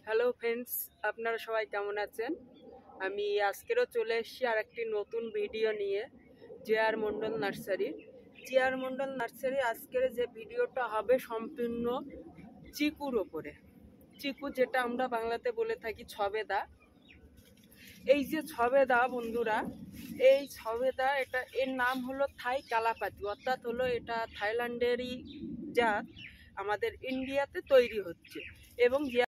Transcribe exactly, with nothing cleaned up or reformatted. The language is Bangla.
হ্যালো ফ্রেন্ডস, আপনারা সবাই কেমন আছেন? আমি আজকেরও চলে এসেছি আর একটি নতুন ভিডিও নিয়ে J R Mondal nursery. J R Mondal nursery আজকের যে ভিডিওটা হবে সম্পূর্ণ চিকুর ওপরে। চিকু যেটা আমরা বাংলাতে বলে থাকি ছবেদা। এই যে ছবেদা বন্ধুরা, এই ছবেদা এটা এর নাম হলো থাই কালাপাতি, অর্থাৎ হলো এটা থাইল্যান্ডেরই জাত, আমাদের ইন্ডিয়াতে তৈরি হচ্ছে এবং